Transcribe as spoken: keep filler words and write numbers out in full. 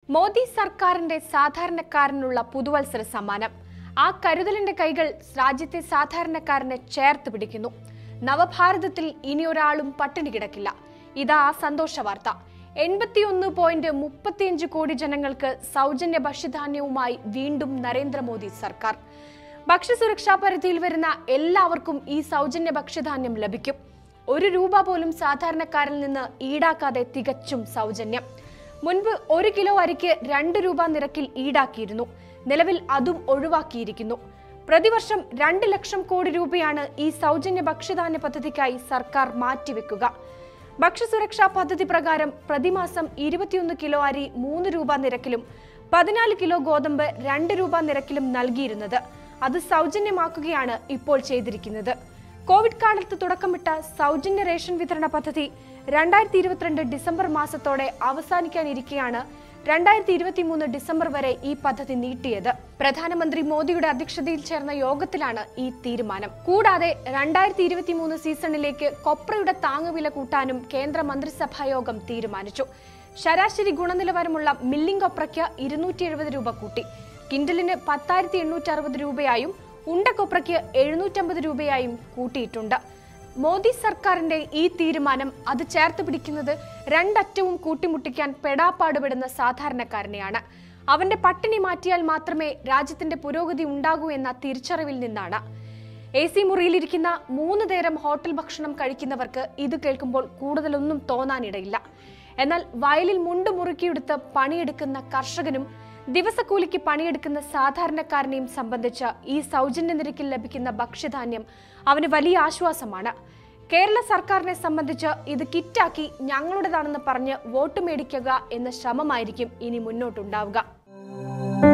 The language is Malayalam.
മോദി സർക്കാരിന്റെ സാധാരണക്കാരനുള്ള പുതുവത്സര സമ്മാനം. ആ കരുതലിന്റെ കൈകൾ രാജ്യത്തെ സാധാരണക്കാരനെ ചേർത്ത് പിടിക്കുന്നു. നവഭാരതത്തിൽ ഇനിയൊരാളും പട്ടിണി കിടക്കില്ല. ഇതാ ആ സന്തോഷ വാർത്ത. എൺപത്തിയൊന്ന് പോയിന്റ് മുപ്പത്തിയഞ്ച് കോടി ജനങ്ങൾക്ക് സൗജന്യ ഭക്ഷ്യധാന്യവുമായി വീണ്ടും നരേന്ദ്രമോദി സർക്കാർ. ഭക്ഷ്യസുരക്ഷാ പരിധിയിൽ വരുന്ന എല്ലാവർക്കും ഈ സൗജന്യ ഭക്ഷ്യധാന്യം ലഭിക്കും. ഒരു രൂപ പോലും സാധാരണക്കാരിൽ നിന്ന് ഈടാക്കാതെ തികച്ചും സൗജന്യം. മുൻപ് ഒരു കിലോ അരിക്ക് രണ്ട് രൂപ നിരക്കിൽ ഈടാക്കിയിരുന്നു. നിലവിൽ അതും ഒഴിവാക്കിയിരിക്കുന്നു. പ്രതിവർഷം രണ്ട് ലക്ഷം കോടി രൂപയാണ് ഈ സൗജന്യ ഭക്ഷ്യധാന്യ പദ്ധതിക്കായി സർക്കാർ മാറ്റിവെക്കുക. ഭക്ഷ്യസുരക്ഷാ പദ്ധതി പ്രകാരം പ്രതിമാസം ഇരുപത്തിയൊന്ന് കിലോ അരി മൂന്ന് രൂപ നിരക്കിലും പതിനാല് കിലോ ഗോതമ്പ് രണ്ട് രൂപ നിരക്കിലും നൽകിയിരുന്നത് അത് സൗജന്യമാക്കുകയാണ് ഇപ്പോൾ ചെയ്തിരിക്കുന്നത്. കോവിഡ് കാലത്ത് തുടക്കമിട്ട സൗജന്യ റേഷൻ വിതരണ പദ്ധതി രണ്ടായിരത്തി ഇരുപത്തിരണ്ട് ഡിസംബർ മാസത്തോടെ അവസാനിക്കാനിരിക്കെയാണ് രണ്ടായിരത്തി ഇരുപത്തി മൂന്ന് ഡിസംബർ വരെ ഈ പദ്ധതി നീട്ടിയത്. പ്രധാനമന്ത്രി മോദിയുടെ അധ്യക്ഷതയിൽ ചേർന്ന യോഗത്തിലാണ് ഈ തീരുമാനം. കൂടാതെ രണ്ടായിരത്തി ഇരുപത്തി മൂന്ന് സീസണിലേക്ക് കൊപ്രയുടെ താങ്ങുവില കൂട്ടാനും കേന്ദ്ര മന്ത്രിസഭാ യോഗം തീരുമാനിച്ചു. ശരാശരി ഗുണനിലവാരമുള്ള മില്ലിംഗ് കൊപ്രയ്ക്ക് ഇരുന്നൂറ്റി എഴുപത് രൂപ കൂട്ടി. കിൻഡലിന് പത്തായിരത്തി എണ്ണൂറ്റി അറുപത് രൂപയായും ഉണ്ടക്കൊപ്രയ്ക്ക് എഴുന്നൂറ്റമ്പത് രൂപയായും കൂട്ടിയിട്ടുണ്ട്. മോദി സർക്കാരിന്റെ ഈ തീരുമാനം അത് ചേർത്ത് പിടിക്കുന്നത് രണ്ടറ്റവും കൂട്ടിമുട്ടിക്കാൻ പെടാപ്പാടുപെടുന്ന സാധാരണക്കാരനെയാണ്. അവന്റെ പട്ടിണി മാറ്റിയാൽ മാത്രമേ രാജ്യത്തിന്റെ പുരോഗതി ഉണ്ടാകൂ എന്ന തിരിച്ചറിവിൽ നിന്നാണ്. എ സി മുറിയിലിരിക്കുന്ന മൂന്ന് നേരം ഹോട്ടൽ ഭക്ഷണം കഴിക്കുന്നവർക്ക് ഇത് കേൾക്കുമ്പോൾ കൂടുതലൊന്നും തോന്നാനിടയില്ല. എന്നാൽ വയലിൽ മുണ്ട് മുറുക്കിയെടുത്ത് പണിയെടുക്കുന്ന കർഷകനും ദിവസക്കൂലിക്ക് പണിയെടുക്കുന്ന സാധാരണക്കാരനെയും സംബന്ധിച്ച് ഈ സൗജന്യ നിരക്കിൽ ലഭിക്കുന്ന ഭക്ഷ്യധാന്യം അവന് വലിയ ആശ്വാസമാണ്. കേരള സർക്കാരിനെ സംബന്ധിച്ച് ഇത് കിറ്റാക്കി ഞങ്ങളുടേതാണെന്ന് പറഞ്ഞ് വോട്ട് മേടിക്കുക എന്ന ശ്രമമായിരിക്കും ഇനി മുന്നോട്ടുണ്ടാവുക.